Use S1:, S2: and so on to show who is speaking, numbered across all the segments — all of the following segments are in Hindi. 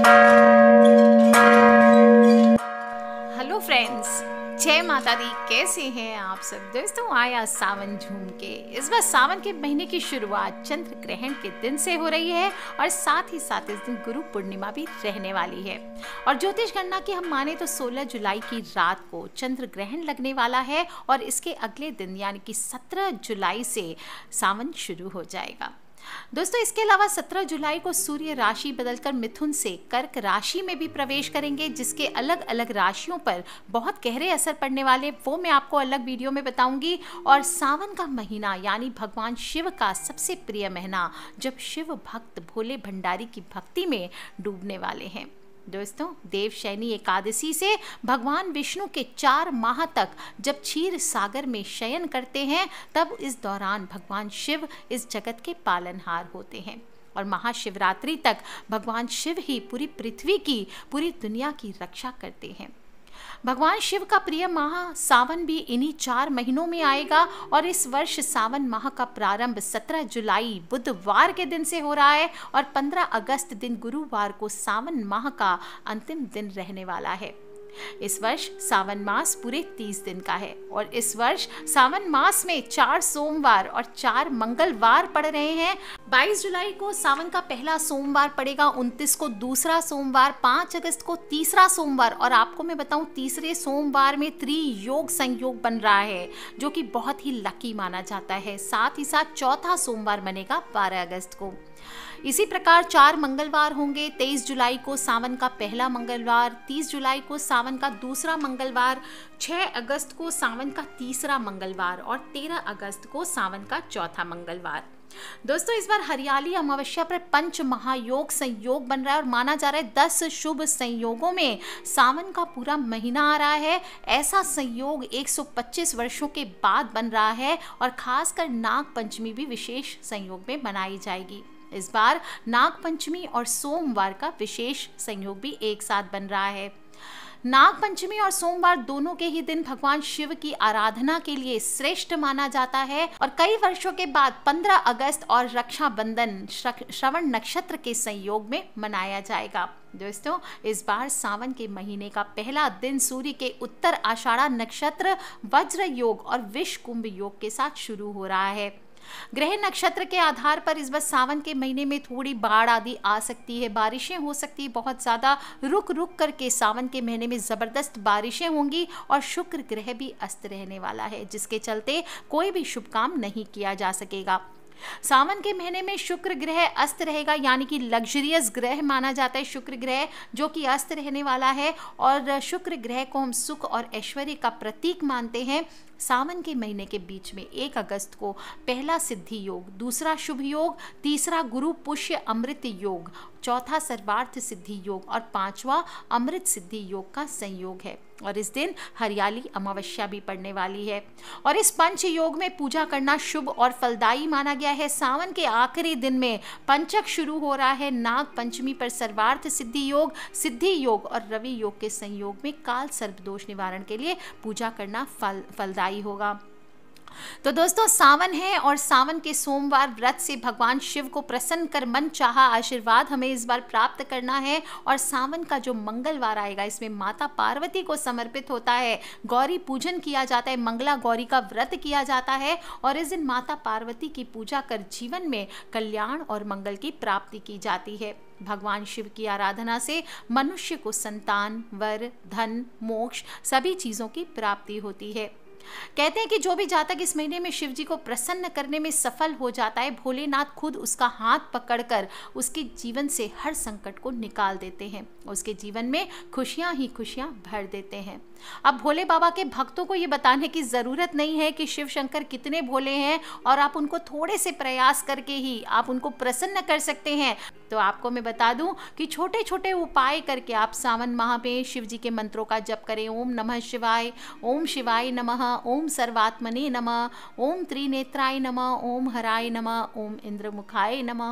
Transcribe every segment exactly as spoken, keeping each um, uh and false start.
S1: हेलो फ्रेंड्स, जय माता दी। कैसे हैं आप सब दोस्तों? आया सावन झूम के। इस बार सावन के महीने की शुरुआत चंद्र ग्रहण के दिन से हो रही है और साथ ही साथ इस दिन गुरु पूर्णिमा भी रहने वाली है। और ज्योतिष गणना की हम माने तो सोलह जुलाई की रात को चंद्र ग्रहण लगने वाला है और इसके अगले दिन यानी कि सत्रह जुलाई से सावन शुरू हो जाएगा। दोस्तों, इसके अलावा सत्रह जुलाई को सूर्य राशि बदलकर मिथुन से कर्क राशि में भी प्रवेश करेंगे, जिसके अलग अलग राशियों पर बहुत गहरे असर पड़ने वाले वो मैं आपको अलग वीडियो में बताऊंगी। और सावन का महीना यानी भगवान शिव का सबसे प्रिय महीना, जब शिव भक्त भोले भंडारी की भक्ति में डूबने वाले हैं। दोस्तों, देवशयनी एकादशी से भगवान विष्णु के चार माह तक जब क्षीर सागर में शयन करते हैं, तब इस दौरान भगवान शिव इस जगत के पालनहार होते हैं। और महाशिवरात्रि तक भगवान शिव ही पूरी पृथ्वी की, पूरी दुनिया की रक्षा करते हैं। भगवान शिव का प्रिय माह सावन भी इन्हीं चार महीनों में आएगा और इस वर्ष सावन माह का प्रारंभ सत्रह जुलाई बुधवार के दिन से हो रहा है और पंद्रह अगस्त दिन गुरुवार को सावन माह का अंतिम दिन रहने वाला है। इस वर्ष सावन मास पूरे तीस दिन का है और इस वर्ष सावन मास में चार सोमवार और चार मंगलवार पड़ रहे हैं। बाईस जुलाई को सावन का पहला सोमवार पड़ेगा, उनतीस को दूसरा सोमवार, पाँच अगस्त को तीसरा सोमवार। और आपको मैं बताऊं, तीसरे सोमवार में त्रियोग संयोग बन रहा है जो कि बहुत ही लकी माना जाता है। साथ ही साथ चौथा सोमवार बनेगा बारह अगस्त को। इसी प्रकार चार मंगलवार होंगे। तेईस जुलाई को सावन का पहला मंगलवार, तीस जुलाई को सावन का दूसरा मंगलवार, छह अगस्त को सावन का तीसरा मंगलवार और तेरह अगस्त को सावन का चौथा मंगलवार। दोस्तों, इस बार हरियाली अमावस्या पर पंच महायोग संयोग बन रहा है और माना जा रहा है दस शुभ संयोगों में सावन का पूरा महीना आ रहा है। ऐसा संयोग एक सौ पच्चीस वर्षों के बाद बन रहा है और खासकर नाग पंचमी भी विशेष संयोग में मनाई जाएगी। इस बार नाग पंचमी और सोमवार का विशेष संयोग भी एक साथ बन रहा है। नाग पंचमी और सोमवार दोनों के ही दिन भगवान शिव की आराधना के लिए श्रेष्ठ माना जाता है और कई वर्षों के बाद पंद्रह अगस्त और रक्षाबंधन श्रवण नक्षत्र के संयोग में मनाया जाएगा। दोस्तों, इस बार सावन के महीने का पहला दिन सूर्य के उत्तर आषाढ़ा नक्षत्र वज्र योग और विष कुंभ योग के साथ शुरू हो रहा है। ग्रह नक्षत्र के आधार पर इस बार सावन के महीने में थोड़ी बाढ़ आदि आ सकती है, बारिशें हो सकती है बहुत ज़्यादा। रुक रुक करके सावन के महीने में ज़बरदस्त बारिशें होंगी और शुक्र ग्रह भी अस्त रहने वाला है, जिसके चलते कोई भी शुभ काम नहीं किया जा सकेगा। सावन के महीने में शुक्र ग्रह अस्त रहेगा, यानी कि लग्जरियस ग्रह माना जाता है शुक्र ग्रह, जो कि अस्त रहने वाला है। और शुक्र ग्रह को हम सुख और ऐश्वर्य का प्रतीक मानते हैं। सावन के महीने के बीच में एक अगस्त को पहला सिद्धि योग, दूसरा शुभ योग, तीसरा गुरु पुष्य अमृत योग, चौथा सर्वार्थ सिद्धि योग और पांचवा अमृत सिद्धि योग का संयोग है। और इस दिन हरियाली अमावस्या भी पड़ने वाली है और इस पंच योग में पूजा करना शुभ और फलदायी माना गया है। सावन के आखिरी दिन में पंचक शुरू हो रहा है। नाग पंचमी पर सर्वार्थ सिद्धि योग, सिद्धि योग और रवि योग के संयोग में काल सर्प दोष निवारण के लिए पूजा करना फल फलदायी होगा। तो दोस्तों, सावन है और सावन के सोमवार व्रत से भगवान शिव को प्रसन्न कर मन चाहा आशीर्वाद हमें इस बार प्राप्त करना है। और सावन का जो मंगलवार आएगा, इसमें माता पार्वती को समर्पित होता है, गौरी पूजन किया जाता है, मंगला गौरी का व्रत किया जाता है और इस दिन माता पार्वती की पूजा कर जीवन में कल्याण और मंगल की प्राप्ति की जाती है। भगवान शिव की आराधना से मनुष्य को संतान, वर, धन, मोक्ष सभी चीज़ों की प्राप्ति होती है। कहते हैं कि जो भी जातक इस महीने में शिव जी को प्रसन्न करने में सफल हो जाता है, भोलेनाथ खुद उसका हाथ पकड़कर उसके जीवन से हर संकट को निकाल देते हैं, उसके जीवन में खुशियां ही खुशियां भर देते हैं। अब भोले बाबा के भक्तों को ये बताने की ज़रूरत नहीं है कि शिव शंकर कितने भोले हैं और आप उनको थोड़े से प्रयास करके ही आप उनको प्रसन्न कर सकते हैं। तो आपको मैं बता दूं कि छोटे छोटे उपाय करके आप सावन माह में शिव जी के मंत्रों का जप करें। ओम नमः शिवाय, ओम शिवाय नमः, ओम सर्वात्मने नमः, ओम त्रिनेत्राय नमः, ओम हराय नमः, ओम इंद्रमुखाय नमः,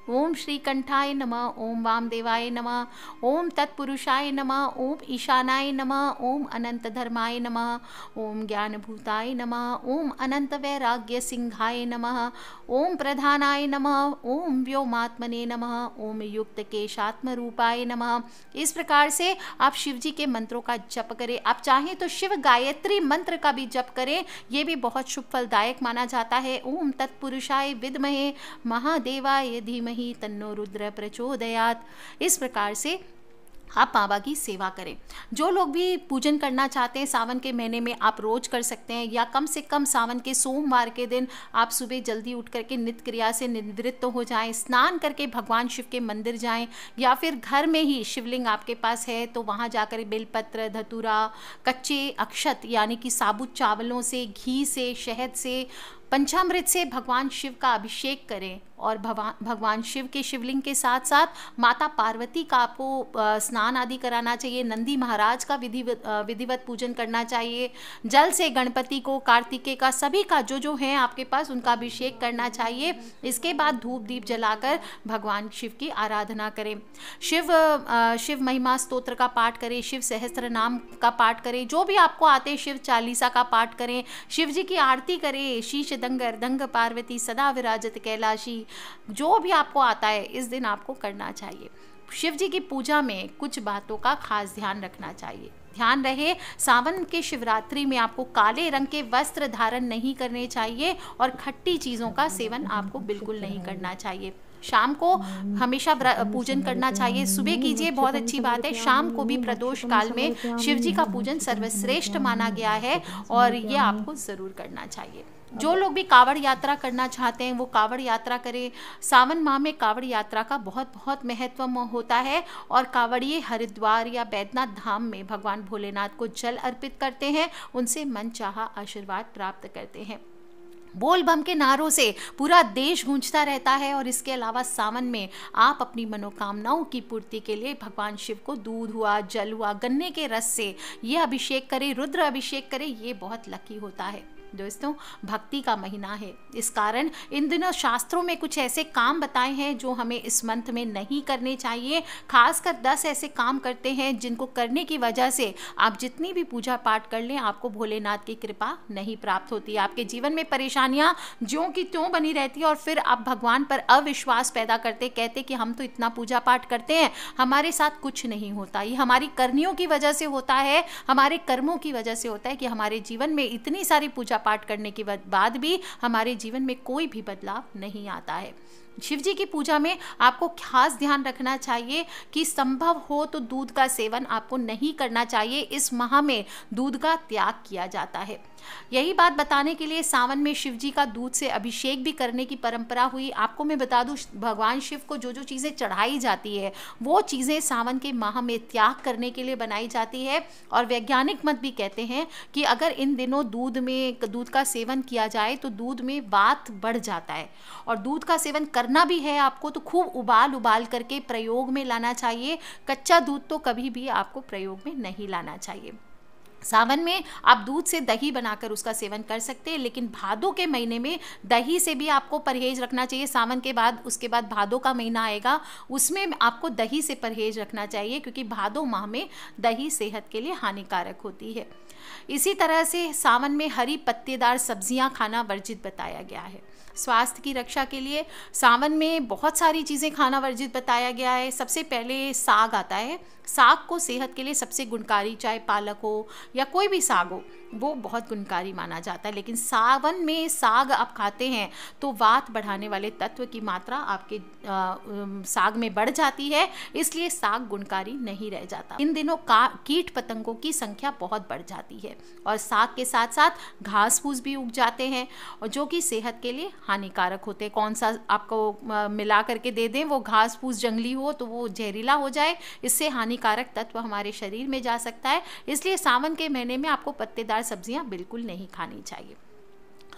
S1: ओम श्री कंठाय नमः, ओम वामदेवाय नमः, ओम तत्पुरुषाय नमः, ओम ईशानाय नमः, ओम अनंत धर्माय नमः, ओम ज्ञानभूताय नमः, ओम अनंत वैराग्य सिंहाय नमः, ओम प्रधानाय नमः, ओम व्योमात्मने नमः, ओम युक्त केशात्म रूपाय नमः। इस प्रकार से आप शिव जी के मंत्रों का जप करें। आप चाहें तो शिव गायत्री मंत्र का भी जप करें, ये भी बहुत शुभ फलदायक माना जाता है। ओम तत्पुरुषाय विद्महे महादेवाय धीमहि तन्नो रुद्र प्रचोदयात्। इस प्रकार से आप बाबा की सेवा करें। जो लोग भी पूजन करना चाहते हैं सावन के महीने में, आप रोज कर सकते हैं, या कम से कम सावन के सोमवार के दिन आप सुबह जल्दी उठ करके नित्य क्रिया से निवृत्त हो जाएं, स्नान करके भगवान शिव के मंदिर जाएं, या फिर घर में ही शिवलिंग आपके पास है तो वहाँ जाकर बेलपत्र, धतूरा, कच्चे अक्षत यानी कि साबुत चावलों से, घी से, शहद से, पंचामृत से भगवान शिव का अभिषेक करें। और भगवान भगवान शिव के शिवलिंग के साथ साथ माता पार्वती का आपको स्नान आदि कराना चाहिए, नंदी महाराज का विधिवत विधिवत पूजन करना चाहिए, जल से गणपति को, कार्तिकेय का, सभी का जो जो है आपके पास उनका अभिषेक करना चाहिए। इसके बाद धूप दीप जलाकर भगवान शिव की आराधना करें। शिव शिव महिमा स्तोत्र का पाठ करें, शिव सहस्त्र नाम का पाठ करें, जो भी आपको आते हैं शिव चालीसा का पाठ करें, शिव जी की आरती करें, शीश दंग अर्धंग पार्वती सदा विराजत कैलाशी, जो भी आपको आता है इस दिन आपको करना चाहिए। शिव जी की पूजा में कुछ बातों का खास ध्यान रखना चाहिए। ध्यान रहे, सावन के शिवरात्रि में आपको काले रंग के वस्त्र धारण नहीं करने चाहिए और खट्टी चीज़ों का सेवन आपको बिल्कुल नहीं करना चाहिए। शाम को हमेशा पूजन करना चाहिए। सुबह कीजिए, बहुत अच्छी बात है, शाम को भी प्रदोष काल में शिव जी का पूजन सर्वश्रेष्ठ माना गया है और ये आपको ज़रूर करना चाहिए। जो लोग भी कावड़ यात्रा करना चाहते हैं वो कावड़ यात्रा करें। सावन माह में कावड़ यात्रा का बहुत बहुत महत्व होता है और कावड़िए हरिद्वार या बैद्यनाथ धाम में भगवान भोलेनाथ को जल अर्पित करते हैं, उनसे मनचाहा आशीर्वाद प्राप्त करते हैं। बोल बम के नारों से पूरा देश गूंजता रहता है और इसके अलावा सावन में आप अपनी मनोकामनाओं की पूर्ति के लिए भगवान शिव को दूध हुआ, जल हुआ, गन्ने के रस से ये अभिषेक करें, रुद्र अभिषेक करें, ये बहुत लकी होता है। दोस्तों, भक्ति का महीना है, इस कारण इन दिनों शास्त्रों में कुछ ऐसे काम बताए हैं जो हमें इस मंथ में नहीं करने चाहिए। खासकर दस ऐसे काम करते हैं जिनको करने की वजह से आप जितनी भी पूजा पाठ कर लें आपको भोलेनाथ की कृपा नहीं प्राप्त होती। आपके जीवन में परेशानियां ज्यों की त्यों बनी रहती है और फिर आप भगवान पर अविश्वास पैदा करते, कहते कि हम तो इतना पूजा पाठ करते हैं, हमारे साथ कुछ नहीं होता। ये हमारी करनियों की वजह से होता है, हमारे कर्मों की वजह से होता है कि हमारे जीवन में इतनी सारी पूजा पाठ करने के बाद भी हमारे जीवन में कोई भी बदलाव नहीं आता है। शिव जी की पूजा में आपको खास ध्यान रखना चाहिए कि संभव हो तो दूध का सेवन आपको नहीं करना चाहिए। इस माह में दूध का त्याग किया जाता है। यही बात बताने के लिए सावन में शिव जी का दूध से अभिषेक भी करने की परंपरा हुई। आपको मैं बता दूं, भगवान शिव को जो जो चीज़ें चढ़ाई जाती है वो चीज़ें सावन के माह में त्याग करने के लिए बनाई जाती है। और वैज्ञानिक मत भी कहते हैं कि अगर इन दिनों दूध में दूध का सेवन किया जाए तो दूध में वात बढ़ जाता है। और दूध का सेवन करना भी है आपको तो खूब उबाल उबाल करके प्रयोग में लाना चाहिए। कच्चा दूध तो कभी भी आपको प्रयोग में नहीं लाना चाहिए। सावन में आप दूध से दही बनाकर उसका सेवन कर सकते हैं, लेकिन भादों के महीने में दही से भी आपको परहेज रखना चाहिए। सावन के बाद उसके बाद भादों का महीना आएगा, उसमें आपको दही से परहेज रखना चाहिए क्योंकि भादों माह में दही सेहत के लिए हानिकारक होती है। इसी तरह से सावन में हरी पत्तेदार सब्जियां खाना वर्जित बताया गया है। स्वास्थ्य की रक्षा के लिए सावन में बहुत सारी चीज़ें खाना वर्जित बताया गया है। सबसे पहले साग आता है। साग को सेहत के लिए सबसे गुणकारी, चाहे पालक हो या कोई भी साग हो, वो बहुत गुणकारी माना जाता है। लेकिन सावन में साग आप खाते हैं तो वात बढ़ाने वाले तत्व की मात्रा आपके आ, साग में बढ़ जाती है, इसलिए साग गुणकारी नहीं रह जाता। इन दिनों का कीट पतंगों की संख्या बहुत बढ़ जाती है और साग के साथ साथ घास फूस भी उग जाते हैं और जो कि सेहत के लिए हानिकारक होते हैं। कौन सा आपको मिला करके दे दें, वो घास फूस जंगली हो तो वो जहरीला हो जाए, इससे हानिकारक तत्व हमारे शरीर में जा सकता है। इसलिए सावन के महीने में आपको पत्तेदार सब्जियां बिल्कुल नहीं खानी चाहिए।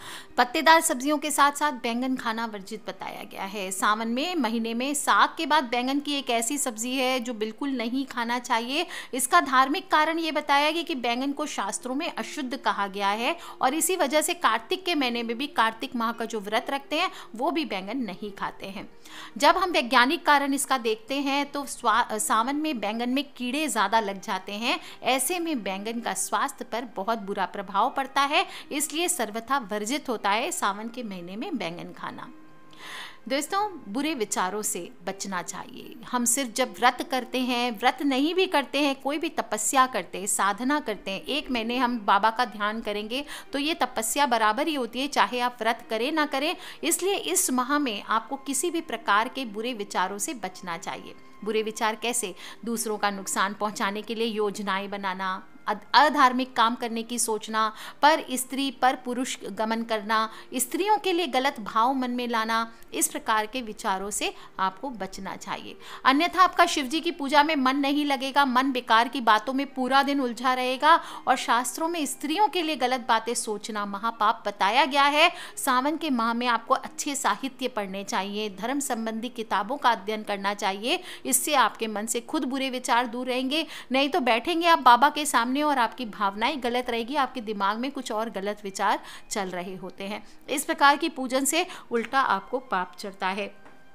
S1: पत्तेदार सब्जियों के साथ साथ बैंगन खाना वर्जित बताया गया है। सावन में महीने में साग के बाद बैंगन की एक ऐसी सब्जी है जो बिल्कुल नहीं खाना चाहिए। इसका धार्मिक कारण ये बताया गया कि बैंगन को शास्त्रों में अशुद्ध कहा गया है और इसी वजह से कार्तिक के महीने में भी कार्तिक माह का जो व्रत रखते हैं वो भी बैंगन नहीं खाते हैं। जब हम वैज्ञानिक कारण इसका देखते हैं तो सावन में बैंगन में कीड़े ज़्यादा लग जाते हैं। ऐसे में बैंगन का स्वास्थ्य पर बहुत बुरा प्रभाव पड़ता है, इसलिए सर्वथा वर्जित होता है सावन के महीने में बैंगन खाना। दोस्तों, बुरे विचारों से बचना चाहिए। हम सिर्फ जब व्रत करते हैं, व्रत नहीं भी करते हैं, कोई भी तपस्या करते हैं, साधना करते हैं, एक महीने हम बाबा का ध्यान करेंगे तो ये तपस्या बराबर ही होती है, चाहे आप व्रत करें ना करें। इसलिए इस माह में आपको किसी भी प्रकार के बुरे विचारों से बचना चाहिए। बुरे विचार कैसे? दूसरों का नुकसान पहुंचाने के लिए योजनाएं बनाना, अधार्मिक काम करने की सोचना, पर स्त्री पर पुरुष गमन करना, स्त्रियों के लिए गलत भाव मन में लाना, इस प्रकार के विचारों से आपको बचना चाहिए। अन्यथा आपका शिव जी की पूजा में मन नहीं लगेगा, मन बेकार की बातों में पूरा दिन उलझा रहेगा और शास्त्रों में स्त्रियों के लिए गलत बातें सोचना महापाप बताया गया है। सावन के माह में आपको अच्छे साहित्य पढ़ने चाहिए, धर्म संबंधी किताबों का अध्ययन करना चाहिए। इससे आपके मन से खुद बुरे विचार दूर रहेंगे। नहीं तो बैठेंगे आप बाबा के सामने और आपकी भावनाएं गलत रहेगी, आपके दिमाग में कुछ और गलत विचार चल रहे होते हैं। इस प्रकार की पूजन से उल्टा आपको पाप चढ़ता है।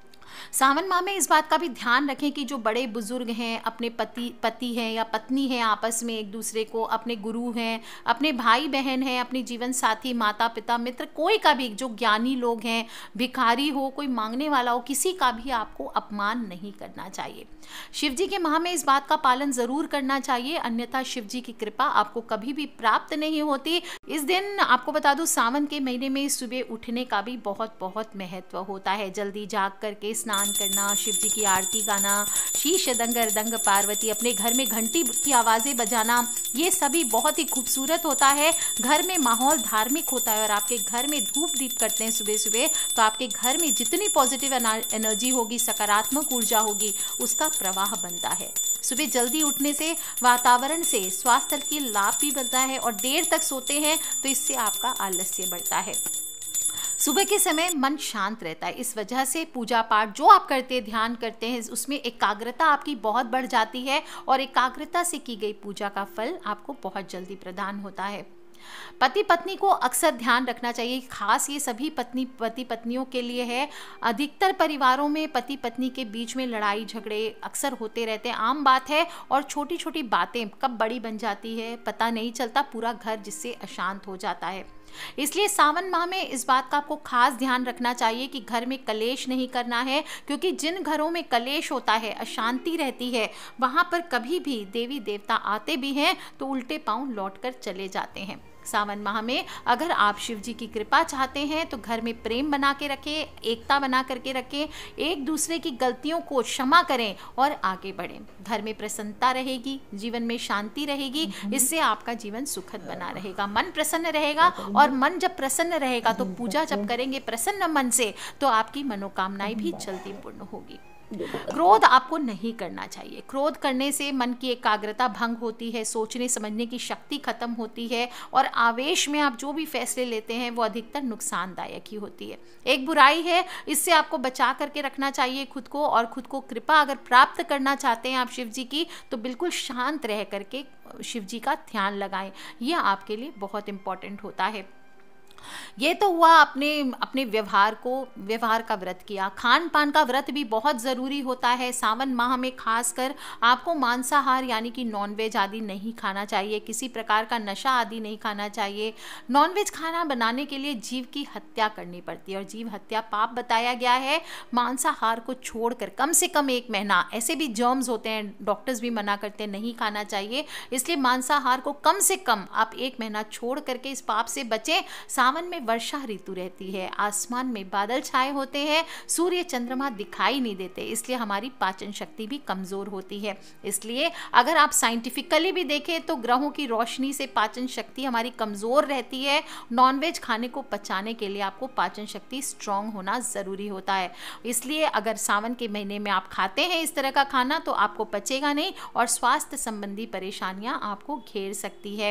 S1: सावन माह में इस बात का भी ध्यान रखें कि जो बड़े बुजुर्ग हैं, अपने पति पति हैं या पत्नी हैं, आपस में एक दूसरे को, अपने गुरु हैं, अपने भाई बहन हैं, अपने जीवन साथी, माता पिता, मित्र, कोई का भी जो ज्ञानी लोग हैं, भिखारी हो, कोई मांगने वाला हो, किसी का भी आपको अपमान नहीं करना चाहिए। शिव जी के माह में इस बात का पालन जरूर करना चाहिए, अन्यथा शिव जी की कृपा आपको कभी भी प्राप्त नहीं होती। इस दिन आपको बता दूं, सावन के महीने में सुबह उठने का भी बहुत बहुत महत्व होता है। जल्दी जाग करके स्नान करना, शिव जी की आरती गाना, शीश दंग दंग पार्वती, अपने घर में घंटी की आवाज़ें बजाना, ये सभी बहुत ही खूबसूरत होता है। घर में माहौल धार्मिक होता है और आपके घर में धूप दीप करते हैं सुबह सुबह, तो आपके घर में जितनी पॉजिटिव एनर्जी होगी, सकारात्मक ऊर्जा होगी, उसका प्रवाह बनता है। सुबह जल्दी उठने से वातावरण से स्वास्थ्य की लाभ भी बनता है और देर तक सोते हैं तो इससे आपका आलस्य बढ़ता है। सुबह के समय मन शांत रहता है, इस वजह से पूजा पाठ जो आप करते हैं, ध्यान करते हैं, उसमें एकाग्रता आपकी बहुत बढ़ जाती है और एकाग्रता से की गई पूजा का फल आपको बहुत जल्दी प्रदान होता है। पति पत्नी को अक्सर ध्यान रखना चाहिए, खास ये सभी पत्नी पति पत्नियों के लिए है। अधिकतर परिवारों में पति पत्नी के बीच में लड़ाई झगड़े अक्सर होते रहते हैं, आम बात है, और छोटी छोटी बातें कब बड़ी बन जाती है पता नहीं चलता, पूरा घर जिससे अशांत हो जाता है। इसलिए सावन माह में इस बात का आपको खास ध्यान रखना चाहिए कि घर में कलेश नहीं करना है, क्योंकि जिन घरों में कलेश होता है, अशांति रहती है, वहां पर कभी भी देवी देवता आते भी हैं तो उल्टे पांव लौटकर चले जाते हैं। सावन माह में अगर आप शिव जी की कृपा चाहते हैं तो घर में प्रेम बना के रखें, एकता बना करके रखें, एक दूसरे की गलतियों को क्षमा करें और आगे बढ़ें। घर में प्रसन्नता रहेगी, जीवन में शांति रहेगी, इससे आपका जीवन सुखद बना रहेगा, मन प्रसन्न रहेगा। और मन जब प्रसन्न रहेगा तो पूजा जब करेंगे प्रसन्न मन से तो आपकी मनोकामनाएं भी जल्दी पूर्ण होगी। क्रोध आपको नहीं करना चाहिए। क्रोध करने से मन की एकाग्रता भंग होती है, सोचने समझने की शक्ति खत्म होती है और आवेश में आप जो भी फैसले लेते हैं वो अधिकतर नुकसानदायक ही होती है। एक बुराई है, इससे आपको बचा करके रखना चाहिए खुद को, और खुद को कृपा अगर प्राप्त करना चाहते हैं आप शिव जी की तो बिल्कुल शांत रह करके शिव जी का ध्यान लगाएं, यह आपके लिए बहुत इंपॉर्टेंट होता है। ये तो हुआ अपने अपने व्यवहार को व्यवहार का व्रत किया। खान पान का व्रत भी बहुत ज़रूरी होता है। सावन माह में खासकर आपको मांसाहार यानी कि नॉनवेज आदि नहीं खाना चाहिए, किसी प्रकार का नशा आदि नहीं खाना चाहिए। नॉनवेज खाना बनाने के लिए जीव की हत्या करनी पड़ती है और जीव हत्या पाप बताया गया है। मांसाहार को छोड़कर कम से कम एक महीना, ऐसे भी जर्म्स होते हैं, डॉक्टर्स भी मना करते हैं नहीं खाना चाहिए, इसलिए मांसाहार को कम से कम आप एक महीना छोड़ करके इस पाप से बचें। सावन में वर्षा ऋतु रहती है, आसमान में बादल छाए होते हैं, सूर्य चंद्रमा दिखाई नहीं देते, इसलिए हमारी पाचन शक्ति भी कमजोर होती है। इसलिए अगर आप साइंटिफिकली भी देखें तो ग्रहों की रोशनी से पाचन शक्ति हमारी कमजोर रहती है। नॉनवेज खाने को पचाने के लिए आपको पाचन शक्ति स्ट्रांग होना ज़रूरी होता है। इसलिए अगर सावन के महीने में आप खाते हैं इस तरह का खाना तो आपको पचेगा नहीं और स्वास्थ्य संबंधी परेशानियां आपको घेर सकती है।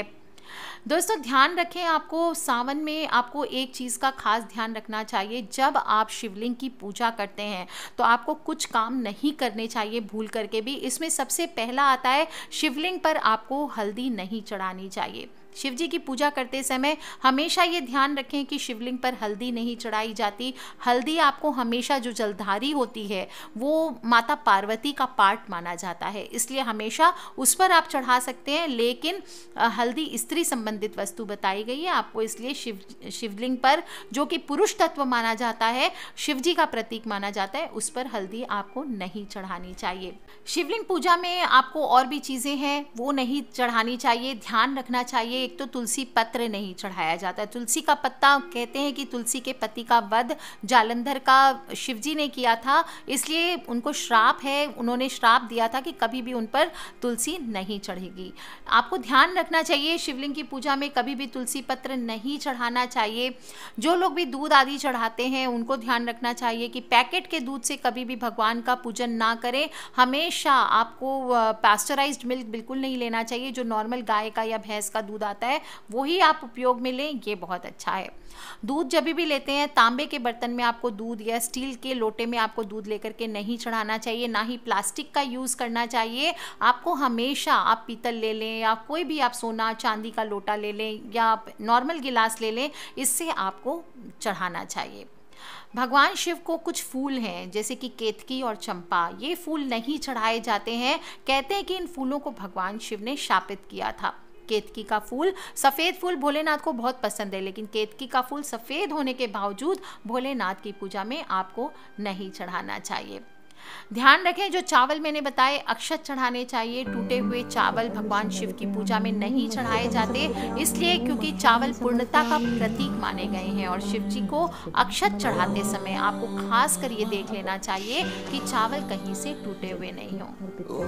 S1: दोस्तों ध्यान रखें, आपको सावन में आपको एक चीज़ का खास ध्यान रखना चाहिए। जब आप शिवलिंग की पूजा करते हैं तो आपको कुछ काम नहीं करने चाहिए भूल करके भी। इसमें सबसे पहला आता है, शिवलिंग पर आपको हल्दी नहीं चढ़ानी चाहिए। शिव जी की पूजा करते समय हमेशा ये ध्यान रखें कि शिवलिंग पर हल्दी नहीं चढ़ाई जाती। हल्दी आपको हमेशा, जो जलधारी होती है वो माता पार्वती का पार्ट माना जाता है, इसलिए हमेशा उस पर आप चढ़ा सकते हैं। लेकिन हल्दी स्त्री संबंधित वस्तु बताई गई है आपको, इसलिए शिव शिवलिंग पर, जो कि पुरुष तत्व माना जाता है, शिव जी का प्रतीक माना जाता है, उस पर हल्दी आपको नहीं चढ़ानी चाहिए। शिवलिंग पूजा में आपको और भी चीज़ें हैं वो नहीं चढ़ानी चाहिए। ध्यान रखना चाहिए, एक तो तुलसी पत्र नहीं चढ़ाया जाता है। तुलसी का पत्ता, कहते हैं कि तुलसी के पति का वध जालंधर का शिवजी ने किया था, इसलिए उनको श्राप है, उन्होंने श्राप दिया था कि कभी भी उन पर तुलसी नहीं चढ़ेगी। आपको ध्यान रखना चाहिए, शिवलिंग की पूजा में कभी भी तुलसी पत्र नहीं चढ़ाना चाहिए। जो लोग भी दूध आदि चढ़ाते हैं उनको ध्यान रखना चाहिए कि पैकेट के दूध से कभी भी भगवान का पूजन ना करें। हमेशा आपको पास्चराइज्ड मिल्क बिल्कुल नहीं लेना चाहिए। जो नॉर्मल गाय का या भैंस का दूध आता है वही आप उपयोग में लें, ये बहुत अच्छा है। दूध जब भी लेते हैं तांबे के बर्तन में आपको दूध, या स्टील के लोटे में आपको दूध लेकर के नहीं चढ़ाना चाहिए। ना ही प्लास्टिक का यूज़ करना चाहिए। आपको हमेशा, आप पीतल ले लें या कोई भी आप सोना चांदी का लोटा ले लें या आप नॉर्मल गिलास ले लें, इससे आपको चढ़ाना चाहिए। भगवान शिव को कुछ फूल हैं जैसे कि केतकी और चंपा, ये फूल नहीं चढ़ाए जाते हैं। कहते हैं कि इन फूलों को भगवान शिव ने शापित किया था। केतकी का फूल, सफ़ेद फूल भोलेनाथ को बहुत पसंद है, लेकिन केतकी का फूल सफ़ेद होने के बावजूद भोलेनाथ की पूजा में आपको नहीं चढ़ाना चाहिए। ध्यान रखें, जो चावल मैंने बताए अक्षत चढ़ाने चाहिए। टूटे हुए चावल भगवान शिव की पूजा में नहीं चढ़ाए जाते, इसलिए क्योंकि चावल पूर्णता का प्रतीक माने गए हैं। और शिव जी को अक्षत चढ़ाते समय आपको खास कर ये देख लेना चाहिए कि चावल कहीं से टूटे हुए नहीं हों।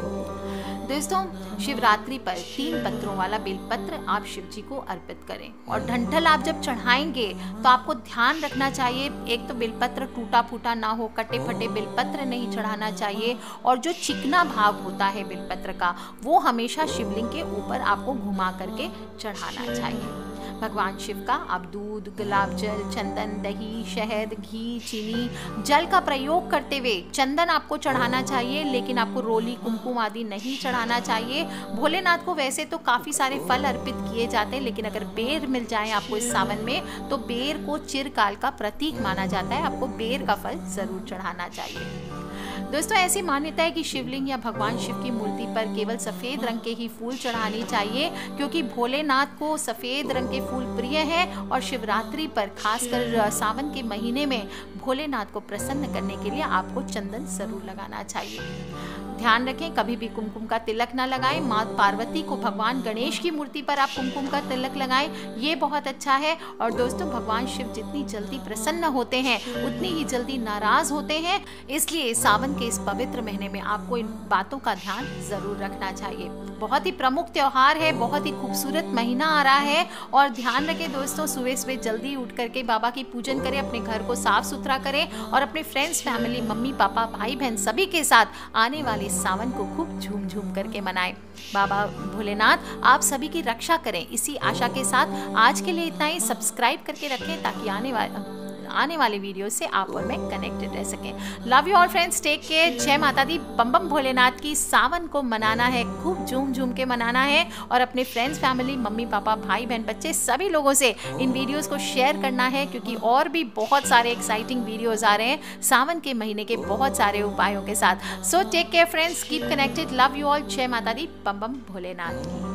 S1: दोस्तों, शिवरात्रि पर तीन पत्रों वाला बेलपत्र आप शिव जी को अर्पित करें। और डंठल आप जब चढ़ाएंगे तो आपको ध्यान रखना चाहिए, एक तो बेलपत्र टूटा फूटा ना हो, कटे फटे बेलपत्र नहीं चढ़ाना चाहिए। और जो चिकना भाग होता है बेलपत्र का, वो हमेशा शिवलिंग के ऊपर आपको घुमा करके चढ़ाना चाहिए। भगवान शिव का आप दूध, गुलाब जल, चंदन, दही, शहद, घी, चीनी, जल का प्रयोग करते हुए चंदन आपको चढ़ाना चाहिए, लेकिन आपको रोली, कुमकुम आदि नहीं चढ़ाना चाहिए। भोलेनाथ को वैसे तो काफ़ी सारे फल अर्पित किए जाते हैं, लेकिन अगर बेर मिल जाए आपको इस सावन में तो बेर को चिरकाल का प्रतीक माना जाता है, आपको बेर का फल ज़रूर चढ़ाना चाहिए। दोस्तों, ऐसी मान्यता है कि शिवलिंग या भगवान शिव की मूर्ति पर केवल सफ़ेद रंग के ही फूल चढ़ाने चाहिए, क्योंकि भोलेनाथ को सफ़ेद रंग के फूल प्रिय हैं। और शिवरात्रि पर, खासकर सावन के महीने में, भोलेनाथ को प्रसन्न करने के लिए आपको चंदन जरूर लगाना चाहिए। ध्यान रखें, कभी भी कुमकुम का तिलक ना लगाएं। माँ पार्वती को, भगवान गणेश की मूर्ति पर आप कुमकुम का तिलक लगाएं, ये बहुत अच्छा है। और दोस्तों, भगवान शिव जितनी जल्दी प्रसन्न होते हैं उतनी ही जल्दी नाराज होते हैं, इसलिए सावन के इस पवित्र महीने में आपको इन बातों का ध्यान जरूर रखना चाहिए। बहुत ही प्रमुख त्योहार है, बहुत ही खूबसूरत महीना आ रहा है। और ध्यान रखें दोस्तों, सुबह सुबह जल्दी उठ करके बाबा की पूजन करें, अपने घर को साफ सुथरा करें और अपने फ्रेंड्स, फैमिली, मम्मी पापा, भाई बहन सभी के साथ आने वाले सावन को खूब झूम झूम करके मनाएं। बाबा भोलेनाथ आप सभी की रक्षा करें, इसी आशा के साथ आज के लिए इतना ही। सब्सक्राइब करके रखें ताकि आने वाले आने वाले वीडियो से आप और मैं कनेक्टेड रह सकें। Love you all friends, take care, जय माता दी, बम बम भोलेनाथ की। सावन को मनाना है, खूब झूम झूम के मनाना है और अपने फ्रेंड्स, फैमिली, मम्मी पापा, भाई बहन, बच्चे सभी लोगों से इन वीडियोस को शेयर करना है, क्योंकि और भी बहुत सारे एक्साइटिंग वीडियोस आ रहे हैं सावन के महीने के बहुत सारे उपायों के साथ। So take care friends, keep connected, love you all, जय माता दी, बम बम भोलेनाथ की।